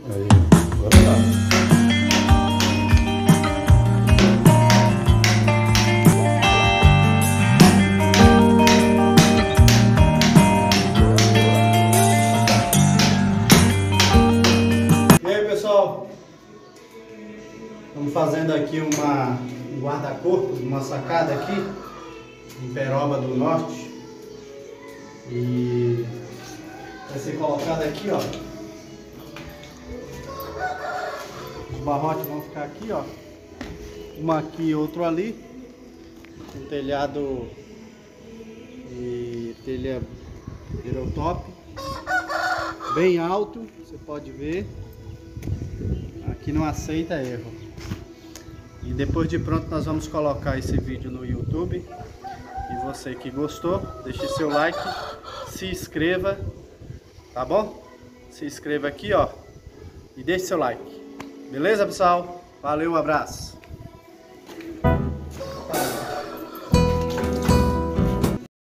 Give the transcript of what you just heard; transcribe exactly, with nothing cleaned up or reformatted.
Aí, agora tá. E aí, pessoal, estamos fazendo aqui uma, um guarda-corpo, uma sacada aqui em Peroba do Norte, e vai ser colocado aqui, ó. Os barrotes vão ficar aqui, ó, uma aqui e outro ali, um telhado e telha Virotop, bem alto, você pode ver. Aqui não aceita erro. E depois de pronto nós vamos colocar esse vídeo no YouTube. E você que gostou, deixe seu like, se inscreva, tá bom? Se inscreva aqui, ó, e deixe seu like. Beleza, pessoal? Valeu, um abraço.